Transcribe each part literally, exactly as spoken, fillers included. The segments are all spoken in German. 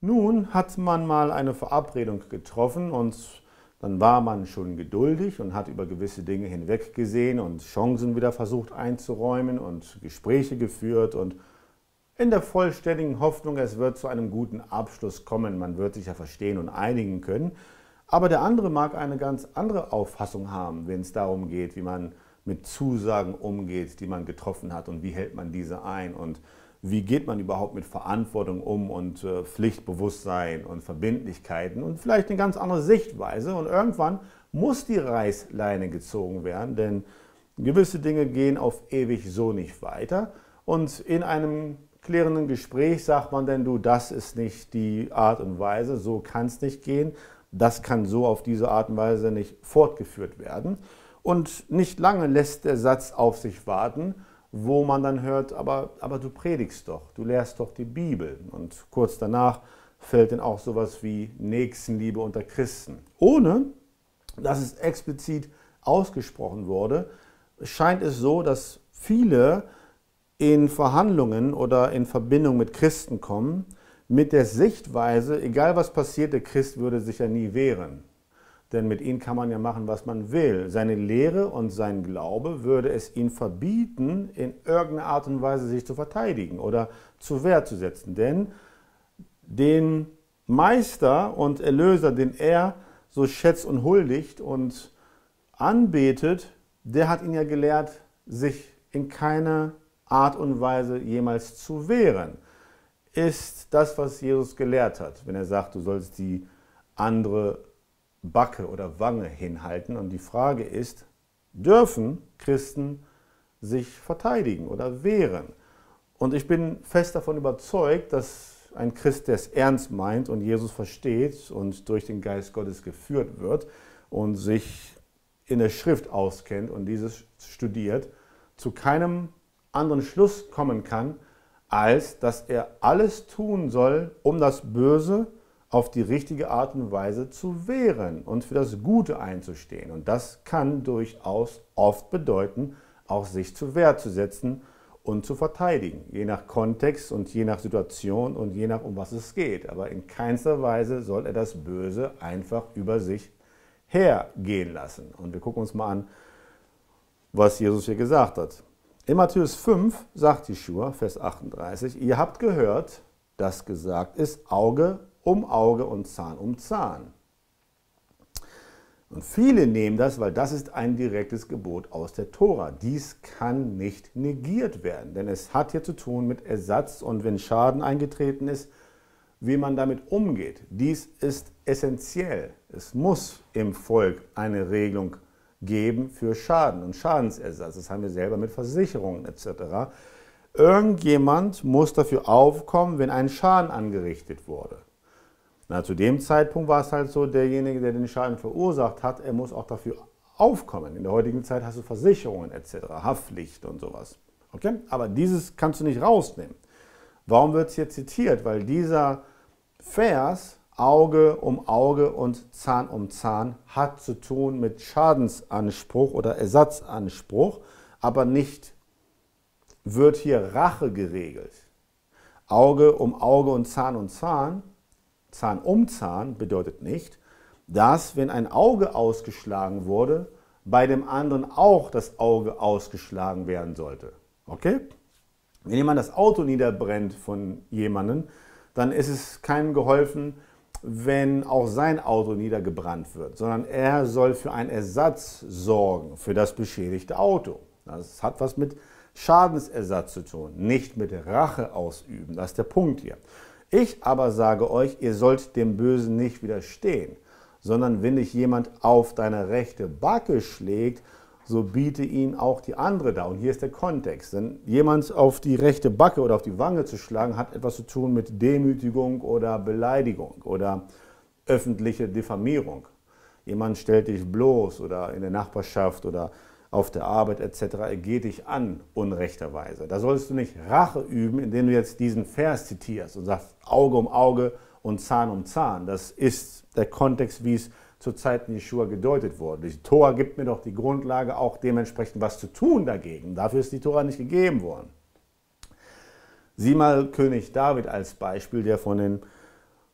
Nun hat man mal eine Verabredung getroffen und dann war man schon geduldig und hat über gewisse Dinge hinweggesehen und Chancen wieder versucht einzuräumen und Gespräche geführt und in der vollständigen Hoffnung, es wird zu einem guten Abschluss kommen, man wird sich ja verstehen und einigen können. Aber der andere mag eine ganz andere Auffassung haben, wenn es darum geht, wie man mit Zusagen umgeht, die man getroffen hat und wie hält man diese ein und wie geht man überhaupt mit Verantwortung um und äh, Pflichtbewusstsein und Verbindlichkeiten und vielleicht eine ganz andere Sichtweise. Und irgendwann muss die Reißleine gezogen werden, denn gewisse Dinge gehen auf ewig so nicht weiter. Und in einem klärenden Gespräch sagt man denn, du, das ist nicht die Art und Weise, so kann es nicht gehen, das kann so auf diese Art und Weise nicht fortgeführt werden. Und nicht lange lässt der Satz auf sich warten, wo man dann hört, aber, aber du predigst doch, du lehrst doch die Bibel. Und kurz danach fällt dann auch sowas wie Nächstenliebe unter Christen. Ohne, dass es explizit ausgesprochen wurde, scheint es so, dass viele in Verhandlungen oder in Verbindung mit Christen kommen, mit der Sichtweise, egal was passiert, der Christ würde sich ja nie wehren. Denn mit ihm kann man ja machen, was man will. Seine Lehre und sein Glaube würde es ihm verbieten, in irgendeiner Art und Weise sich zu verteidigen oder zur Wehr zu setzen. Denn den Meister und Erlöser, den er so schätzt und huldigt und anbetet, der hat ihn ja gelehrt, sich in keiner Art und Weise jemals zu wehren. Ist das, was Jesus gelehrt hat, wenn er sagt, du sollst die andere Backe oder Wange hinhalten. Und die Frage ist, dürfen Christen sich verteidigen oder wehren? Und ich bin fest davon überzeugt, dass ein Christ, der es ernst meint und Jesus versteht und durch den Geist Gottes geführt wird und sich in der Schrift auskennt und dieses studiert, zu keinem anderen Schluss kommen kann, als dass er alles tun soll, um das Böse auf die richtige Art und Weise zu wehren und für das Gute einzustehen. Und das kann durchaus oft bedeuten, auch sich zur Wehr zu setzen und zu verteidigen, je nach Kontext und je nach Situation und je nach, um was es geht. Aber in keinster Weise soll er das Böse einfach über sich hergehen lassen. Und wir gucken uns mal an, was Jesus hier gesagt hat. In Matthäus fünf sagt Jeschua, Vers achtunddreißig, ihr habt gehört, dass gesagt ist, Auge um Auge und Zahn um Zahn. Und viele nehmen das, weil das ist ein direktes Gebot aus der Tora. Dies kann nicht negiert werden, denn es hat hier zu tun mit Ersatz und wenn Schaden eingetreten ist, wie man damit umgeht. Dies ist essentiell. Es muss im Volk eine Regelung geben für Schaden und Schadensersatz. Das haben wir selber mit Versicherungen et cetera. Irgendjemand muss dafür aufkommen, wenn ein Schaden angerichtet wurde. Na, zu dem Zeitpunkt war es halt so, derjenige, der den Schaden verursacht hat, er muss auch dafür aufkommen. In der heutigen Zeit hast du Versicherungen et cetera, Haftpflicht und sowas. Okay? Aber dieses kannst du nicht rausnehmen. Warum wird es hier zitiert? Weil dieser Vers, Auge um Auge und Zahn um Zahn, hat zu tun mit Schadensanspruch oder Ersatzanspruch, aber nicht wird hier Rache geregelt. Auge um Auge und Zahn um Zahn, Zahn um Zahn bedeutet nicht, dass, wenn ein Auge ausgeschlagen wurde, bei dem anderen auch das Auge ausgeschlagen werden sollte. Okay? Wenn jemand das Auto niederbrennt von jemandem, dann ist es keinem geholfen, wenn auch sein Auto niedergebrannt wird, sondern er soll für einen Ersatz sorgen für das beschädigte Auto. Das hat was mit Schadensersatz zu tun, nicht mit Rache ausüben. Das ist der Punkt hier. Ich aber sage euch, ihr sollt dem Bösen nicht widerstehen, sondern wenn dich jemand auf deine rechte Backe schlägt, so biete ihm auch die andere dar. Und hier ist der Kontext. Denn jemand auf die rechte Backe oder auf die Wange zu schlagen, hat etwas zu tun mit Demütigung oder Beleidigung oder öffentliche Diffamierung. Jemand stellt dich bloß oder in der Nachbarschaft oder auf der Arbeit et cetera. Er geht dich an, unrechterweise. Da sollst du nicht Rache üben, indem du jetzt diesen Vers zitierst und sagst Auge um Auge und Zahn um Zahn. Das ist der Kontext, wie es zur Zeit Jeschua gedeutet wurde. Die Tora gibt mir doch die Grundlage, auch dementsprechend was zu tun dagegen. Dafür ist die Tora nicht gegeben worden. Sieh mal König David als Beispiel, der von den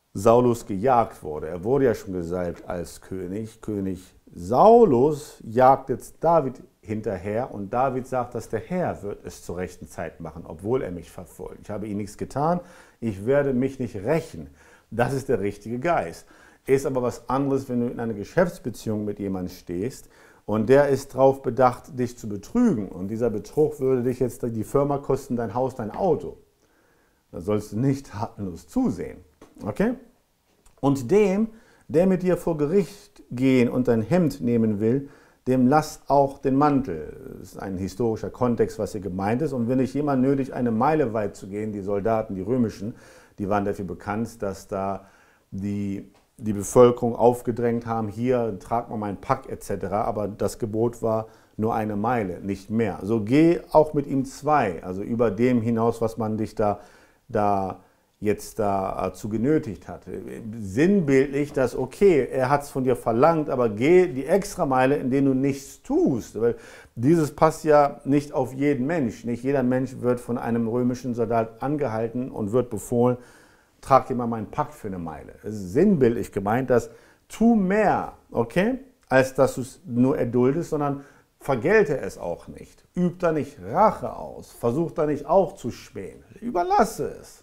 Saulus gejagt wurde. Er wurde ja schon gesalbt als König. König Saulus jagt jetzt David hinterher und David sagt, dass der Herr wird es zur rechten Zeit machen, obwohl er mich verfolgt. Ich habe ihm nichts getan, ich werde mich nicht rächen. Das ist der richtige Geist. Ist aber was anderes, wenn du in einer Geschäftsbeziehung mit jemandem stehst und der ist darauf bedacht, dich zu betrügen und dieser Betrug würde dich jetzt die Firma kosten, dein Haus, dein Auto. Da sollst du nicht tatenlos zusehen. Okay? Und dem, der mit dir vor Gericht gehen und dein Hemd nehmen will, dem lass auch den Mantel. Das ist ein historischer Kontext, was hier gemeint ist. Und wenn dich jemand nötigt, eine Meile weit zu gehen, die Soldaten, die römischen, die waren dafür bekannt, dass da die, die Bevölkerung aufgedrängt haben, hier, trag mal meinen Pack et cetera. Aber das Gebot war nur eine Meile, nicht mehr. So geh auch mit ihm zwei, also über dem hinaus, was man dich da, da jetzt dazu genötigt hatte. Sinnbildlich, dass okay, er hat es von dir verlangt, aber geh die Extrameile, in der du nichts tust. Weil dieses passt ja nicht auf jeden Mensch. Nicht jeder Mensch wird von einem römischen Soldat angehalten und wird befohlen, trag dir mal meinen Pakt für eine Meile. Es ist sinnbildlich gemeint, dass tu mehr, okay, als dass du es nur erduldest, sondern vergelte es auch nicht. Üb da nicht Rache aus. Versuch da nicht auch zu spähen. Überlasse es.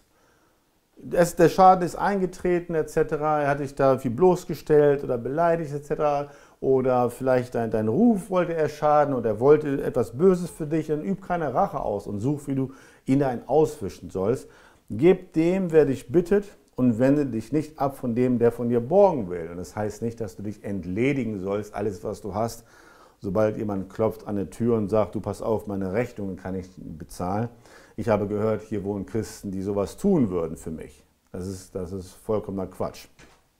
Es, der Schaden ist eingetreten et cetera. Er hat dich da viel bloßgestellt oder beleidigt et cetera. Oder vielleicht dein, dein Ruf wollte er schaden oder er wollte etwas Böses für dich. Dann üb keine Rache aus und such, wie du ihn da auswischen sollst. Gib dem, wer dich bittet und wende dich nicht ab von dem, der von dir borgen will. Und das heißt nicht, dass du dich entledigen sollst, alles was du hast. Sobald jemand klopft an die Tür und sagt, du pass auf, meine Rechnungen kann ich bezahlen. Ich habe gehört, hier wohnen Christen, die sowas tun würden für mich. Das ist, das ist vollkommener Quatsch.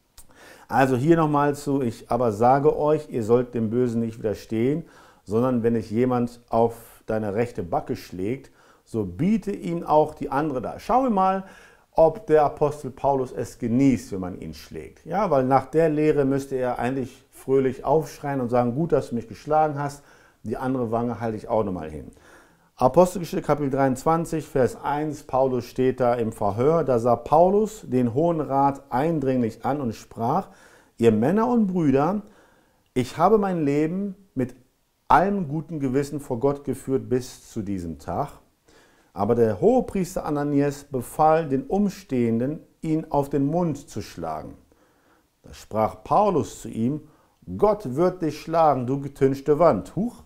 Also hier nochmal zu, ich aber sage euch, ihr sollt dem Bösen nicht widerstehen, sondern wenn dich jemand auf deine rechte Backe schlägt, so biete ihm auch die andere da. Schauen wir mal, ob der Apostel Paulus es genießt, wenn man ihn schlägt. Ja, weil nach der Lehre müsste er eigentlich fröhlich aufschreien und sagen, gut, dass du mich geschlagen hast, die andere Wange halte ich auch nochmal hin. Apostelgeschichte Kapitel dreiundzwanzig, Vers eins, Paulus steht da im Verhör, da sah Paulus den Hohen Rat eindringlich an und sprach, ihr Männer und Brüder, ich habe mein Leben mit allem guten Gewissen vor Gott geführt bis zu diesem Tag. Aber der Hohepriester Ananias befahl den Umstehenden, ihn auf den Mund zu schlagen. Da sprach Paulus zu ihm, Gott wird dich schlagen, du getünchte Wand. Huch!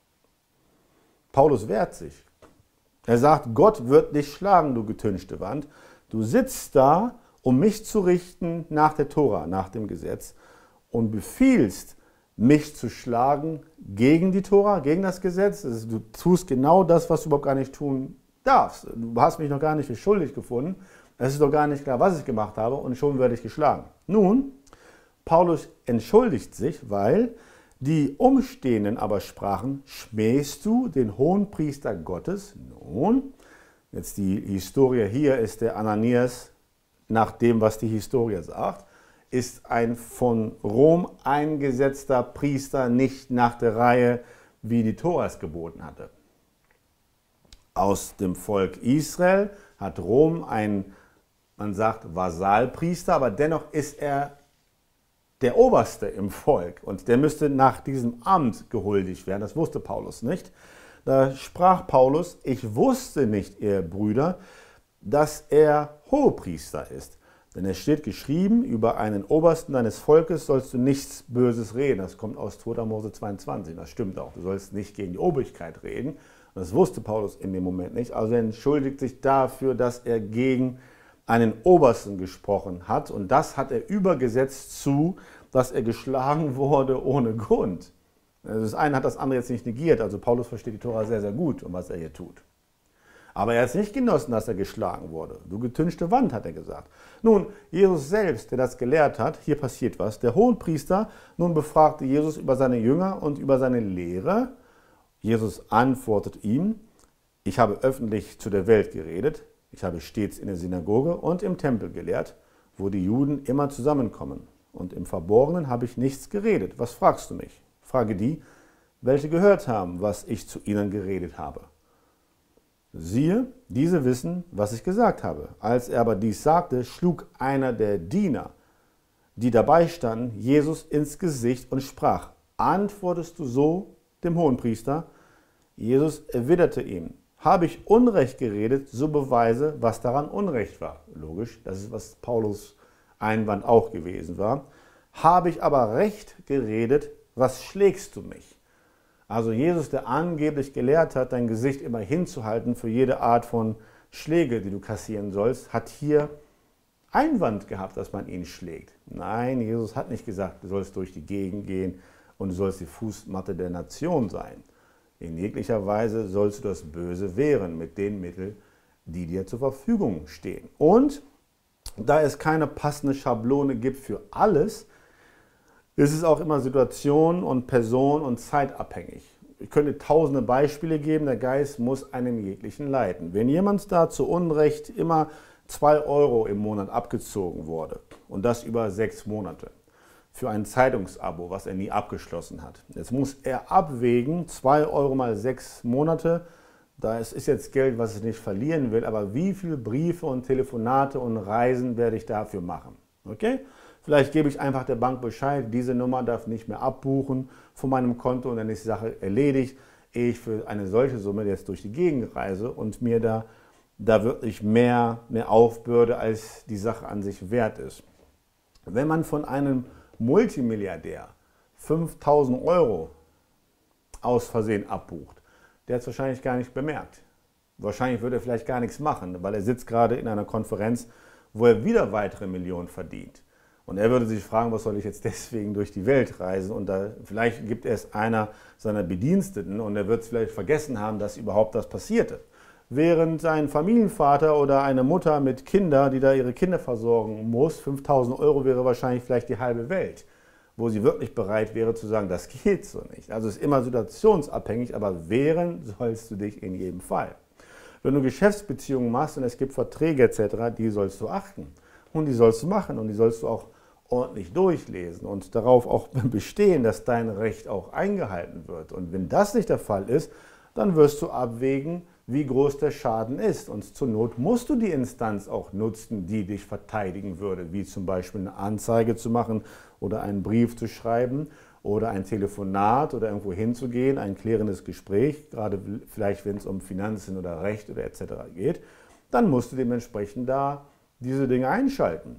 Paulus wehrt sich. Er sagt, Gott wird dich schlagen, du getünchte Wand. Du sitzt da, um mich zu richten nach der Tora, nach dem Gesetz, und befiehlst, mich zu schlagen gegen die Tora, gegen das Gesetz. Also du tust genau das, was du überhaupt gar nicht tun darfst. Du hast mich noch gar nicht für schuldig gefunden. Es ist doch gar nicht klar, was ich gemacht habe, und schon werde ich geschlagen. Nun, Paulus entschuldigt sich, weil die Umstehenden aber sprachen, schmähst du den Hohenpriester Gottes? Nun, jetzt die Historie hier ist der Ananias, nach dem, was die Historie sagt, ist ein von Rom eingesetzter Priester, nicht nach der Reihe, wie die Tora es geboten hatte. Aus dem Volk Israel hat Rom einen, man sagt, Vasallpriester, aber dennoch ist er der Oberste im Volk und der müsste nach diesem Amt gehuldigt werden. Das wusste Paulus nicht. Da sprach Paulus, ich wusste nicht, ihr Brüder, dass er Hohepriester ist. Denn es steht geschrieben, über einen Obersten deines Volkes sollst du nichts Böses reden. Das kommt aus zweiter Mose zweiundzwanzig. Das stimmt auch. Du sollst nicht gegen die Obrigkeit reden. Und das wusste Paulus in dem Moment nicht. Also er entschuldigt sich dafür, dass er gegen einen Obersten gesprochen hat. Und das hat er übergesetzt zu, dass er geschlagen wurde ohne Grund. Also das eine hat das andere jetzt nicht negiert. Also Paulus versteht die Tora sehr, sehr gut, um was er hier tut. Aber er hat es nicht genossen, dass er geschlagen wurde. Du getünchte Wand, hat er gesagt. Nun, Jesus selbst, der das gelehrt hat, hier passiert was. Der Hohenpriester nun befragte Jesus über seine Jünger und über seine Lehre. Jesus antwortet ihm, ich habe öffentlich zu der Welt geredet. Ich habe stets in der Synagoge und im Tempel gelehrt, wo die Juden immer zusammenkommen. Und im Verborgenen habe ich nichts geredet. Was fragst du mich? Frage die, welche gehört haben, was ich zu ihnen geredet habe. Siehe, diese wissen, was ich gesagt habe. Als er aber dies sagte, schlug einer der Diener, die dabei standen, Jesus ins Gesicht und sprach: Antwortest du so dem Hohenpriester? Jesus erwiderte ihm: Habe ich Unrecht geredet, so beweise, was daran Unrecht war. Logisch, das ist, was Paulus Einwand auch gewesen war. Habe ich aber Recht geredet, was schlägst du mich? Also Jesus, der angeblich gelehrt hat, dein Gesicht immer hinzuhalten für jede Art von Schläge, die du kassieren sollst, hat hier Einwand gehabt, dass man ihn schlägt. Nein, Jesus hat nicht gesagt, du sollst durch die Gegend gehen und du sollst die Fußmatte der Nation sein. In jeglicher Weise sollst du das Böse wehren mit den Mitteln, die dir zur Verfügung stehen. Und da es keine passende Schablone gibt für alles, ist es auch immer situation- und person- und zeitabhängig. Ich könnte tausende Beispiele geben, der Geist muss einem jeglichen leiten. Wenn jemand da zu Unrecht immer zwei Euro im Monat abgezogen wurde und das über sechs Monate für ein Zeitungsabo, was er nie abgeschlossen hat. Jetzt muss er abwägen, zwei Euro mal sechs Monate, da ist jetzt Geld, was ich nicht verlieren will, aber wie viele Briefe und Telefonate und Reisen werde ich dafür machen? Okay? Vielleicht gebe ich einfach der Bank Bescheid, diese Nummer darf nicht mehr abbuchen von meinem Konto und dann ist die Sache erledigt, ehe ich für eine solche Summe jetzt durch die Gegend reise und mir da, da wirklich mehr, mehr aufbürde, als die Sache an sich wert ist. Wenn man von einem Multimilliardär fünftausend Euro aus Versehen abbucht, der hat es wahrscheinlich gar nicht bemerkt. Wahrscheinlich würde er vielleicht gar nichts machen, weil er sitzt gerade in einer Konferenz, wo er wieder weitere Millionen verdient. Und er würde sich fragen, was soll ich jetzt deswegen durch die Welt reisen? Und da, vielleicht gibt es einer seiner Bediensteten und er wird es vielleicht vergessen haben, dass überhaupt das passierte. Während ein Familienvater oder eine Mutter mit Kindern, die da ihre Kinder versorgen muss, fünftausend Euro wäre wahrscheinlich vielleicht die halbe Welt, wo sie wirklich bereit wäre zu sagen, das geht so nicht. Also es ist immer situationsabhängig, aber wehren sollst du dich in jedem Fall. Wenn du Geschäftsbeziehungen machst und es gibt Verträge et cetera, die sollst du achten. Und die sollst du machen und die sollst du auch ordentlich durchlesen und darauf auch bestehen, dass dein Recht auch eingehalten wird. Und wenn das nicht der Fall ist, dann wirst du abwägen, wie groß der Schaden ist. Und zur Not musst du die Instanz auch nutzen, die dich verteidigen würde, wie zum Beispiel eine Anzeige zu machen oder einen Brief zu schreiben oder ein Telefonat oder irgendwo hinzugehen, ein klärendes Gespräch, gerade vielleicht wenn es um Finanzen oder Recht oder et cetera geht, dann musst du dementsprechend da diese Dinge einschalten.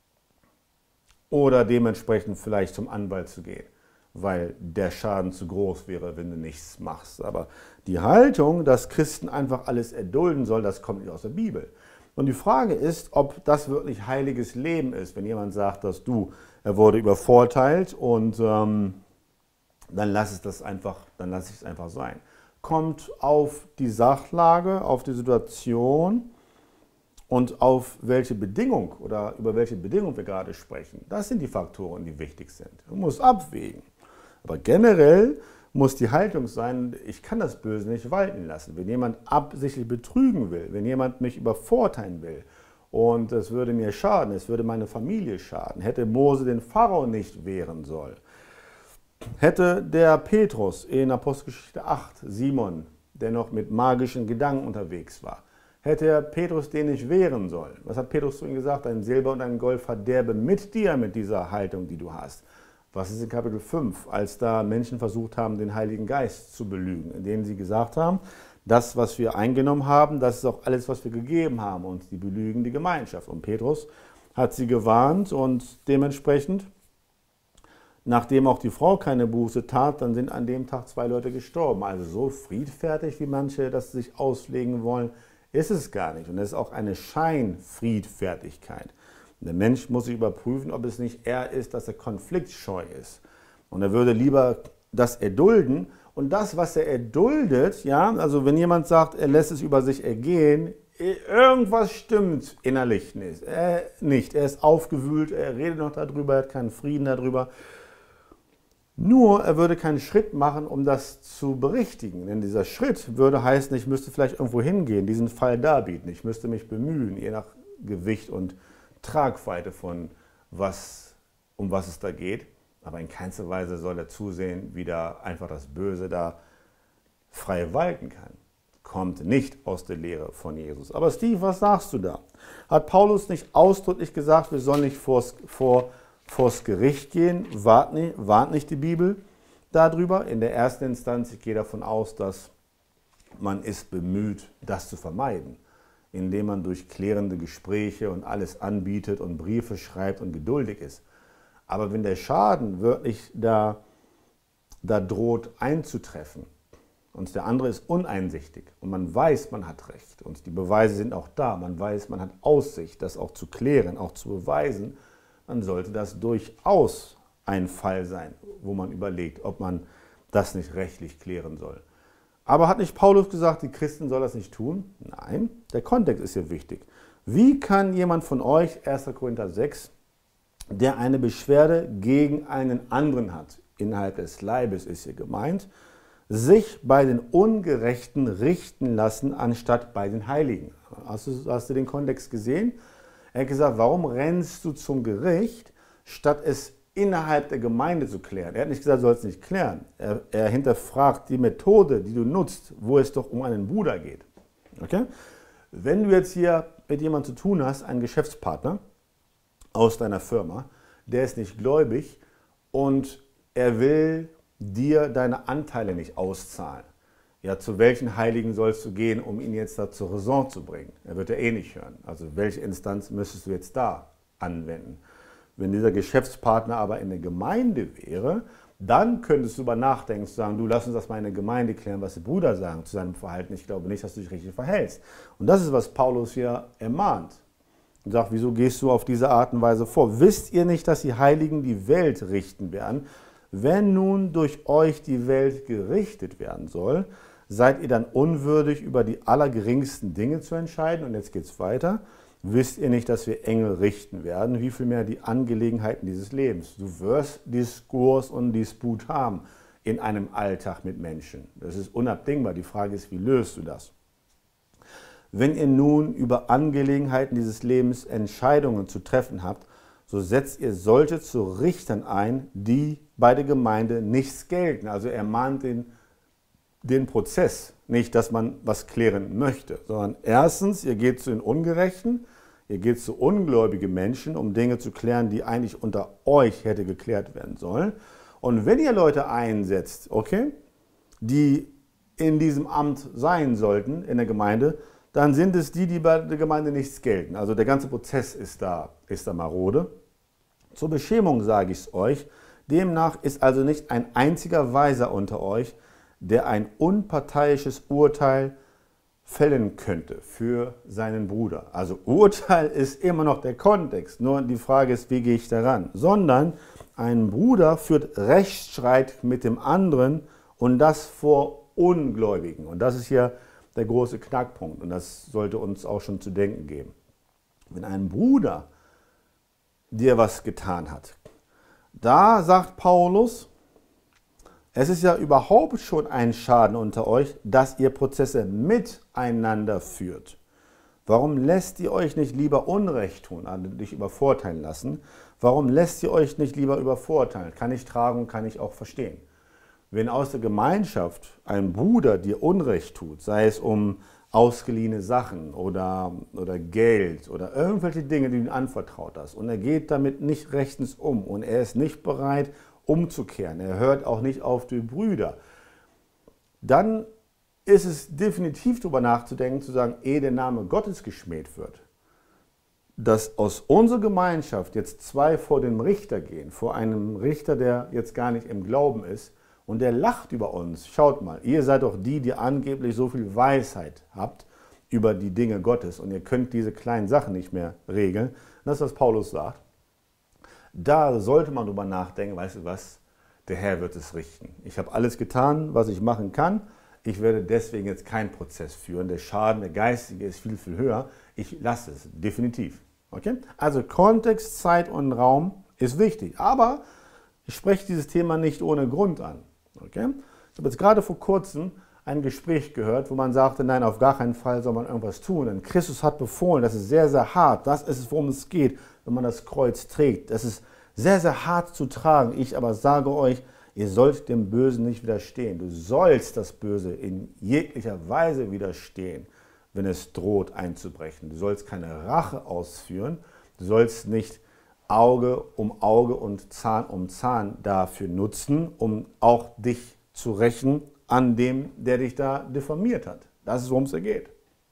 Oder dementsprechend vielleicht zum Anwalt zu gehen, weil der Schaden zu groß wäre, wenn du nichts machst. Aber die Haltung, dass Christen einfach alles erdulden sollen, das kommt nicht aus der Bibel. Und die Frage ist, ob das wirklich heiliges Leben ist, wenn jemand sagt, dass du, er wurde übervorteilt und ähm, dann lass es das einfach, dann lass ich es einfach sein. Kommt auf die Sachlage, auf die Situation und auf welche Bedingung oder über welche Bedingung wir gerade sprechen. Das sind die Faktoren, die wichtig sind. Man muss abwägen. Aber generell muss die Haltung sein, ich kann das Böse nicht walten lassen. Wenn jemand absichtlich betrügen will, wenn jemand mich übervorteilen will und es würde mir schaden, es würde meine Familie schaden, hätte Mose den Pharao nicht wehren sollen, hätte der Petrus in Apostelgeschichte acht, Simon, der noch mit magischen Gedanken unterwegs war, hätte Petrus den nicht wehren sollen. Was hat Petrus zu ihm gesagt? Dein Silber und dein Gold verderbe mit dir, mit dieser Haltung, die du hast. Was ist in Kapitel fünf, als da Menschen versucht haben, den Heiligen Geist zu belügen, in denen sie gesagt haben, das, was wir eingenommen haben, das ist auch alles, was wir gegeben haben, und die belügen die Gemeinschaft. Und Petrus hat sie gewarnt und dementsprechend, nachdem auch die Frau keine Buße tat, dann sind an dem Tag zwei Leute gestorben. Also so friedfertig, wie manche das sich auslegen wollen, ist es gar nicht. Und es ist auch eine Scheinfriedfertigkeit. Der Mensch muss sich überprüfen, ob es nicht er ist, dass er konfliktscheu ist. Und er würde lieber das erdulden. Und das, was er erduldet, ja, also wenn jemand sagt, er lässt es über sich ergehen, irgendwas stimmt innerlich nicht. Er, nicht. Er ist aufgewühlt, er redet noch darüber, er hat keinen Frieden darüber. Nur, er würde keinen Schritt machen, um das zu berichtigen. Denn dieser Schritt würde heißen, ich müsste vielleicht irgendwo hingehen, diesen Fall darbieten. Ich müsste mich bemühen, je nach Gewicht und Tragweite von was, um was es da geht. Aber in keinster Weise soll er zusehen, wie da einfach das Böse da frei walten kann. kommt nicht aus der Lehre von Jesus. Aber Steve, was sagst du da? Hat Paulus nicht ausdrücklich gesagt, wir sollen nicht vors, vor, vors Gericht gehen? Warnt nicht, warnt nicht die Bibel darüber? In der ersten Instanz, ich gehe davon aus, dass man ist bemüht, das zu vermeiden, indem man durch klärende Gespräche und alles anbietet und Briefe schreibt und geduldig ist. Aber wenn der Schaden wirklich da, da droht einzutreffen und der andere ist uneinsichtig und man weiß, man hat Recht und die Beweise sind auch da, man weiß, man hat Aussicht, das auch zu klären, auch zu beweisen, dann sollte das durchaus ein Fall sein, wo man überlegt, ob man das nicht rechtlich klären soll. Aber hat nicht Paulus gesagt, die Christen sollen das nicht tun? Nein, der Kontext ist hier wichtig. Wie kann jemand von euch, erster Korinther sechs, der eine Beschwerde gegen einen anderen hat, innerhalb des Leibes ist hier gemeint, sich bei den Ungerechten richten lassen, anstatt bei den Heiligen? Hast du, hast du den Kontext gesehen? Er hat gesagt, warum rennst du zum Gericht, statt es innerhalb der Gemeinde zu klären? Er hat nicht gesagt, du sollst nicht klären. Er, er hinterfragt die Methode, die du nutzt, wo es doch um einen Bruder geht. Okay? Wenn du jetzt hier mit jemandem zu tun hast, einen Geschäftspartner aus deiner Firma, der ist nicht gläubig und er will dir deine Anteile nicht auszahlen. Ja, zu welchen Heiligen sollst du gehen, um ihn jetzt da zur Raison zu bringen? Er wird ja eh nicht hören. Also welche Instanz müsstest du jetzt da anwenden? Wenn dieser Geschäftspartner aber in der Gemeinde wäre, dann könntest du über nachdenken, zu sagen, du, lass uns das mal in der Gemeinde klären, was die Brüder sagen zu seinem Verhalten. Ich glaube nicht, dass du dich richtig verhältst. Und das ist, was Paulus hier ermahnt. Und sagt, wieso gehst du auf diese Art und Weise vor? Wisst ihr nicht, dass die Heiligen die Welt richten werden? Wenn nun durch euch die Welt gerichtet werden soll, seid ihr dann unwürdig, über die allergeringsten Dinge zu entscheiden? Und jetzt geht es weiter. Wisst ihr nicht, dass wir Engel richten werden? Wie viel mehr die Angelegenheiten dieses Lebens? Du wirst Diskurs und Disput haben in einem Alltag mit Menschen. Das ist unabdingbar. Die Frage ist, wie löst du das? Wenn ihr nun über Angelegenheiten dieses Lebens Entscheidungen zu treffen habt, so setzt ihr solche zu Richtern ein, die bei der Gemeinde nichts gelten. Also er mahnt den, den Prozess, nicht, dass man was klären möchte, sondern erstens, ihr geht zu den Ungerechten, ihr geht zu ungläubigen Menschen, um Dinge zu klären, die eigentlich unter euch hätte geklärt werden sollen. Und wenn ihr Leute einsetzt, okay, die in diesem Amt sein sollten in der Gemeinde, dann sind es die, die bei der Gemeinde nichts gelten. Also der ganze Prozess ist da, ist da marode. Zur Beschämung sage ich es euch, demnach ist also nicht ein einziger Weiser unter euch, der ein unparteiisches Urteil fällen könnte für seinen Bruder. Also Urteil ist immer noch der Kontext, nur die Frage ist, wie gehe ich daran? Sondern ein Bruder führt Rechtsstreit mit dem anderen und das vor Ungläubigen. Und das ist hier der große Knackpunkt und das sollte uns auch schon zu denken geben. Wenn ein Bruder dir was getan hat, da sagt Paulus, es ist ja überhaupt schon ein Schaden unter euch, dass ihr Prozesse miteinander führt. Warum lässt ihr euch nicht lieber Unrecht tun, also dich übervorteilen lassen? Warum lässt ihr euch nicht lieber übervorteilen? Kann ich tragen, kann ich auch verstehen. Wenn aus der Gemeinschaft ein Bruder dir Unrecht tut, sei es um ausgeliehene Sachen oder, oder Geld oder irgendwelche Dinge, die du ihm anvertraut hast, und er geht damit nicht rechtens um und er ist nicht bereit, umzukehren, er hört auch nicht auf die Brüder, dann ist es definitiv darüber nachzudenken, zu sagen, ehe der Name Gottes geschmäht wird, dass aus unserer Gemeinschaft jetzt zwei vor den Richter gehen, vor einem Richter, der jetzt gar nicht im Glauben ist, und der lacht über uns. Schaut mal, ihr seid doch die, die angeblich so viel Weisheit habt über die Dinge Gottes und ihr könnt diese kleinen Sachen nicht mehr regeln. Das ist, was Paulus sagt. Da sollte man drüber nachdenken, weißt du was, der Herr wird es richten. Ich habe alles getan, was ich machen kann. Ich werde deswegen jetzt keinen Prozess führen. Der Schaden, der geistige ist viel, viel höher. Ich lasse es, definitiv. Okay? Also Kontext, Zeit und Raum ist wichtig. Aber ich spreche dieses Thema nicht ohne Grund an. Okay? Ich habe jetzt gerade vor kurzem ein Gespräch gehört, wo man sagte, nein, auf gar keinen Fall soll man irgendwas tun. Denn Christus hat befohlen, das ist sehr, sehr hart. Das ist es, worum es geht, wenn man das Kreuz trägt. Das ist sehr, sehr hart zu tragen. Ich aber sage euch, Ihr sollt dem Bösen nicht widerstehen. Du sollst das Böse in jeglicher Weise widerstehen, wenn es droht einzubrechen. Du sollst keine Rache ausführen. Du sollst nicht Auge um Auge und Zahn um Zahn dafür nutzen, um auch dich zu rächen an dem, der dich da diffamiert hat. Das ist, worum es geht.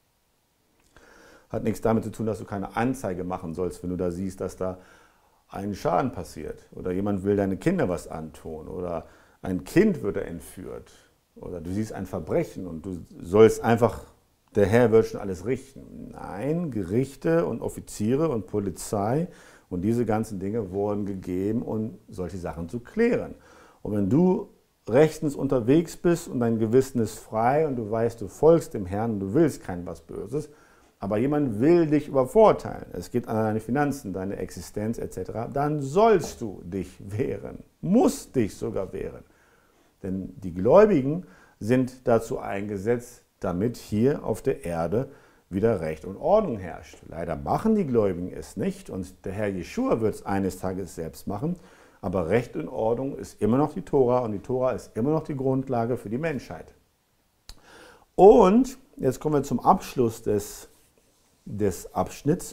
Hat nichts damit zu tun, dass du keine Anzeige machen sollst, wenn du da siehst, dass da ein Schaden passiert oder jemand will deine Kinder was antun oder ein Kind wird entführt oder du siehst ein Verbrechen und du sollst einfach, der Herr wird schon alles richten. Nein, Gerichte und Offiziere und Polizei und diese ganzen Dinge wurden gegeben, um solche Sachen zu klären. Und wenn du rechtens unterwegs bist und dein Gewissen ist frei und du weißt, du folgst dem Herrn und du willst kein was Böses, aber jemand will dich übervorteilen, es geht an deine Finanzen, deine Existenz et cetera, dann sollst du dich wehren, musst dich sogar wehren. Denn die Gläubigen sind dazu eingesetzt, damit hier auf der Erde wieder Recht und Ordnung herrscht. Leider machen die Gläubigen es nicht und der Herr Jeschua wird es eines Tages selbst machen, aber Recht und Ordnung ist immer noch die Tora und die Tora ist immer noch die Grundlage für die Menschheit. Und jetzt kommen wir zum Abschluss des des Abschnitts.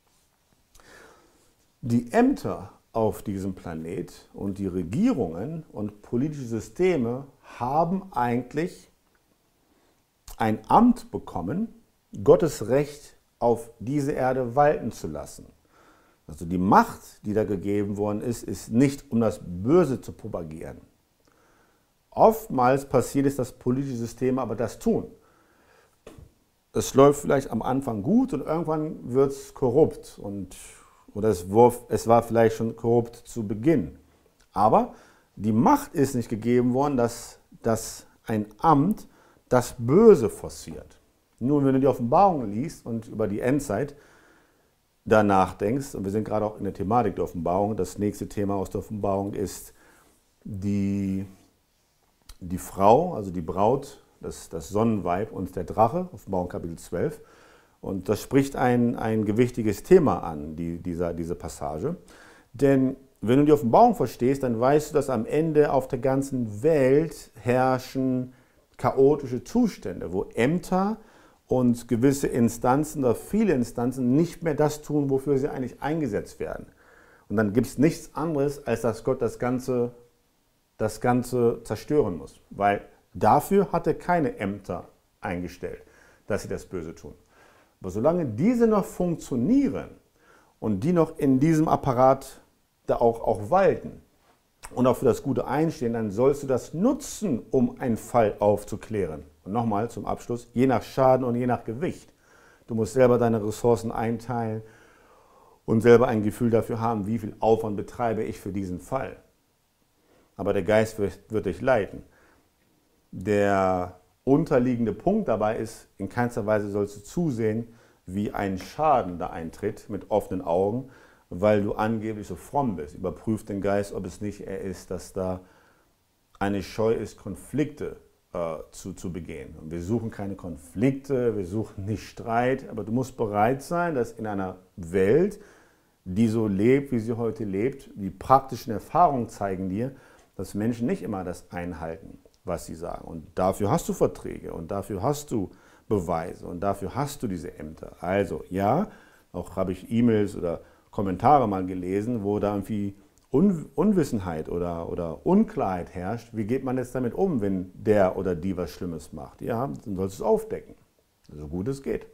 Die Ämter auf diesem Planet und die Regierungen und politische Systeme haben eigentlich ein Amt bekommen, Gottes Recht auf diese Erde walten zu lassen. Also die Macht, die da gegeben worden ist, ist nicht, um das Böse zu propagieren. Oftmals passiert es, dass politische Systeme aber das tun. Es läuft vielleicht am Anfang gut und irgendwann wird es korrupt und, oder es, wurf, es war vielleicht schon korrupt zu Beginn. Aber die Macht ist nicht gegeben worden, dass, dass ein Amt das Böse forciert. Nun, wenn du die Offenbarung liest und über die Endzeit da nachdenkst, und wir sind gerade auch in der Thematik der Offenbarung, das nächste Thema aus der Offenbarung ist die, die Frau, also die Braut, Das, das Sonnenweib und der Drache, Offenbarung Kapitel zwölf. Und das spricht ein, ein gewichtiges Thema an, die, dieser, diese Passage. Denn wenn du die Offenbarung verstehst, dann weißt du, dass am Ende auf der ganzen Welt herrschen chaotische Zustände, wo Ämter und gewisse Instanzen oder viele Instanzen nicht mehr das tun, wofür sie eigentlich eingesetzt werden. Und dann gibt es nichts anderes, als dass Gott das Ganze, das Ganze zerstören muss. Weil dafür hat er keine Ämter eingestellt, dass sie das Böse tun. Aber solange diese noch funktionieren und die noch in diesem Apparat da auch, auch walten und auch für das Gute einstehen, dann sollst du das nutzen, um einen Fall aufzuklären. Und nochmal zum Abschluss, je nach Schaden und je nach Gewicht. Du musst selber deine Ressourcen einteilen und selber ein Gefühl dafür haben, wie viel Aufwand betreibe ich für diesen Fall. Aber der Geist wird, wird dich leiten. Der unterliegende Punkt dabei ist, in keinster Weise sollst du zusehen, wie ein Schaden da eintritt mit offenen Augen, weil du angeblich so fromm bist. Überprüf den Geist, ob es nicht er ist, dass da eine Scheu ist, Konflikte äh, zu, zu begehen. Und wir suchen keine Konflikte, wir suchen nicht Streit, aber du musst bereit sein, dass in einer Welt, die so lebt, wie sie heute lebt, die praktischen Erfahrungen zeigen dir, dass Menschen nicht immer das einhalten, was sie sagen. Und dafür hast du Verträge und dafür hast du Beweise und dafür hast du diese Ämter. Also ja, auch habe ich E-Mails oder Kommentare mal gelesen, wo da irgendwie Un Unwissenheit oder, oder Unklarheit herrscht. Wie geht man jetzt damit um, wenn der oder die was Schlimmes macht? Ja, dann sollst du es aufdecken, so gut es geht.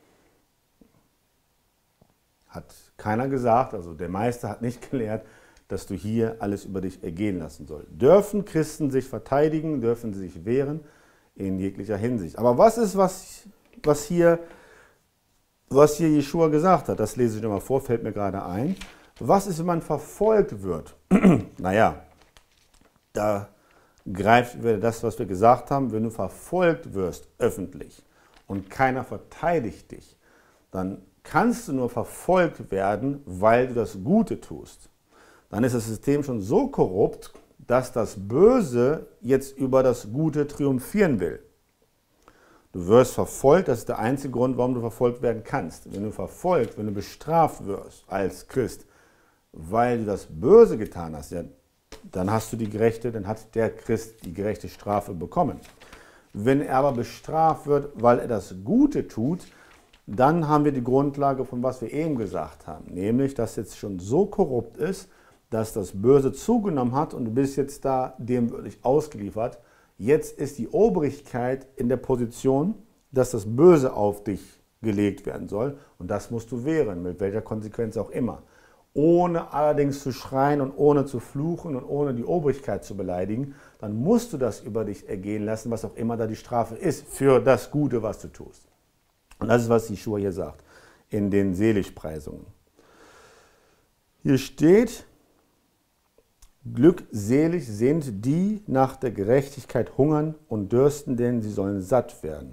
Hat keiner gesagt, also der Meister hat nicht gelehrt, dass du hier alles über dich ergehen lassen sollst. Dürfen Christen sich verteidigen, dürfen sie sich wehren in jeglicher Hinsicht. Aber was ist, was, was, hier, was hier Jeschua gesagt hat? Das lese ich nochmal vor, fällt mir gerade ein. Was ist, wenn man verfolgt wird? Naja, da greift wieder das, was wir gesagt haben. Wenn du verfolgt wirst, öffentlich, und keiner verteidigt dich, dann kannst du nur verfolgt werden, weil du das Gute tust. Dann ist das System schon so korrupt, dass das Böse jetzt über das Gute triumphieren will. Du wirst verfolgt, das ist der einzige Grund, warum du verfolgt werden kannst. Wenn du verfolgt, wenn du bestraft wirst als Christ, weil du das Böse getan hast, ja, dann hast du die gerechte, dann hat der Christ die gerechte Strafe bekommen. Wenn er aber bestraft wird, weil er das Gute tut, dann haben wir die Grundlage von was wir eben gesagt haben, nämlich, dass jetzt schon so korrupt ist, dass das Böse zugenommen hat und du bist jetzt da dem wirklich ausgeliefert. Jetzt ist die Obrigkeit in der Position, dass das Böse auf dich gelegt werden soll und das musst du wehren, mit welcher Konsequenz auch immer. Ohne allerdings zu schreien und ohne zu fluchen und ohne die Obrigkeit zu beleidigen, dann musst du das über dich ergehen lassen, was auch immer da die Strafe ist, für das Gute, was du tust. Und das ist, was Jeschua hier sagt, in den Seligpreisungen. Hier steht, glückselig sind die nach der Gerechtigkeit hungern und dürsten, denn sie sollen satt werden.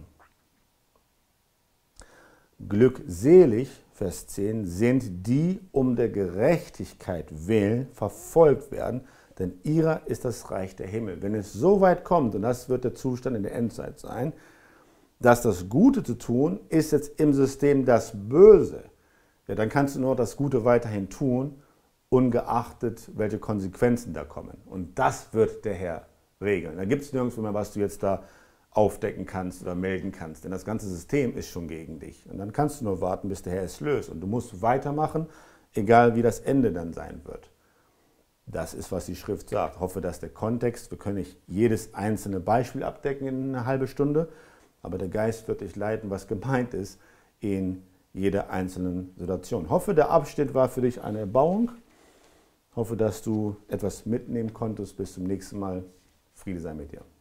Glückselig, Vers zehn, sind die um der Gerechtigkeit willen verfolgt werden, denn ihrer ist das Reich der Himmel. Wenn es so weit kommt, und das wird der Zustand in der Endzeit sein, dass das Gute zu tun ist jetzt im System das Böse, ja, dann kannst du nur das Gute weiterhin tun, ungeachtet welche Konsequenzen da kommen. Und das wird der Herr regeln. Da gibt es nirgendwo mehr, was du jetzt da aufdecken kannst oder melden kannst, denn das ganze System ist schon gegen dich. Und dann kannst du nur warten, bis der Herr es löst. Und du musst weitermachen, egal wie das Ende dann sein wird. Das ist, was die Schrift sagt. Ich hoffe, dass der Kontext, wir können nicht jedes einzelne Beispiel abdecken in eine halbe Stunde, aber der Geist wird dich leiten, was gemeint ist in jeder einzelnen Situation. Ich hoffe, der Abschnitt war für dich eine Erbauung. Ich hoffe, dass du etwas mitnehmen konntest. Bis zum nächsten Mal. Friede sei mit dir.